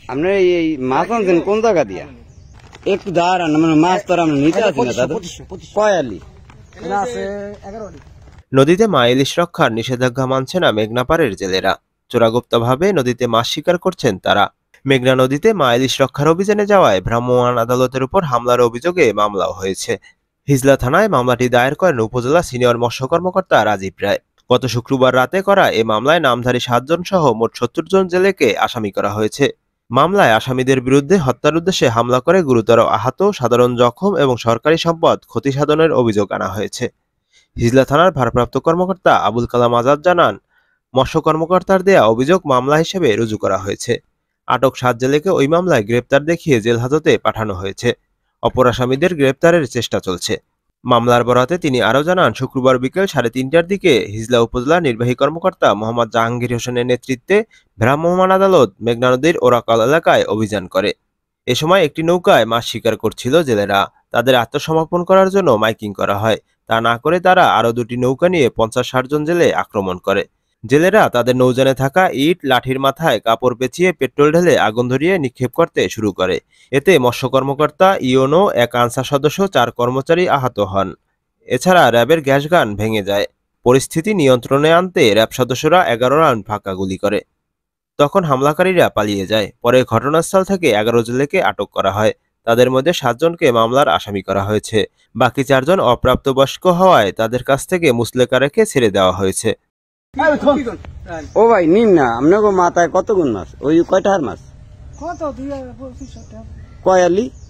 আপনার এই মাছ আনছেন কোন জায়গা দিয়া? একটু দাঁড়ান, মানে মাছ তো আমরা নিতে আসি না দাদা। কয় আলি? নদীতে মা ইলিশ রক্ষার নিষেধাজ্ঞা মানছে না মেঘনাপাড়ের জেলেরা। চোরাগুপ্তভাবে নদীতে মাছ শিকার করছেন তারা। মেঘনা নদীতে মা ইলিশ রক্ষার অভিযানে যাওয়ায় ভ্রাম্যমাণ আদালতের উপর হামলার অভিযোগে মামলাও হয়েছে। হিজলা থানায় মামলাটি দায়ের করেন উপজেলা সিনিয়র মৎস্য কর্মকর্তা রাজীব রায়। গত শুক্রবার রাতে করা এ মামলায় নামধারী 7 জন সহ মোট 70 জন জেলেকে আসামি করা হয়েছে। মামলায় আসামিদের বিরুদ্ধে হত্যার উদ্দেশ্যে হামলা করে গুরুতর আহত, সাধারণ জখম এবং সরকারি সম্পদ ক্ষতি সাধনের অভিযোগ আনা হয়েছে। হিজলা থানার ভারপ্রাপ্ত কর্মকর্তা আবুল কালাম আজাদ জানান, মৎস্য কর্মকর্তার দেয়া অভিযোগ মামলা হিসেবে রুজু করা হয়েছে। আটক 7 জেলেকে ওই মামলায় গ্রেপ্তার দেখিয়ে জেল হাজতে পাঠানো হয়েছে। অপর আসামিদের গ্রেপ্তারের চেষ্টা চলছে। মামলার বরাতে তিনি আরও জানান, শুক্রবার বিকেল 3:30টার দিকে হিজলা উপজেলা নির্বাহী কর্মকর্তা মোহাম্মদ জাহাঙ্গীর হোসেনের নেতৃত্বে ভ্রাম্যমাণ আদালত মেঘনা নদীর ওরাকাল এলাকায় অভিযান করে। এ সময় একটি নৌকায় মাছ শিকার করছিল জেলেরা। তাদের আত্মসমর্পণ করার জন্য মাইকিং করা হয়। তা না করে তারা আরও 2টি নৌকা নিয়ে 50-60 জন জেলে আক্রমণ করে। জেলেরা তাদের নৌযানে থাকা ইট, লাঠির মাথায় কাপড় পেঁচিয়ে পেট্রোল ঢেলে আগুন ধরিয়ে নিক্ষেপ করতে শুরু করে। এতে মৎস্য কর্মকর্তা, ইওনো, এক আনসার সদস্য, 4 কর্মচারী আহত হন। এছাড়া র্যাবের গ্যাস গান ভেঙে যায়। পরিস্থিতি নিয়ন্ত্রণে আনতে র্যাব সদস্যরা 11 রাউন্ড ফাঁকা গুলি করে। তখন হামলাকারীরা পালিয়ে যায়। পরে ঘটনাস্থল থেকে 11 জেলেকে আটক করা হয়। তাদের মধ্যে 7 জনকে মামলার আসামি করা হয়েছে। বাকি 4 জন অপ্রাপ্তবয়স্ক হওয়ায় তাদের কাছ থেকে মুচলেকা রেখে ছেড়ে দেওয়া হয়েছে। ও ভাই নিন না, আপনাকে মাথায় কত গুণ মাছ? ওই কয়টা মাছ? কয় আলি?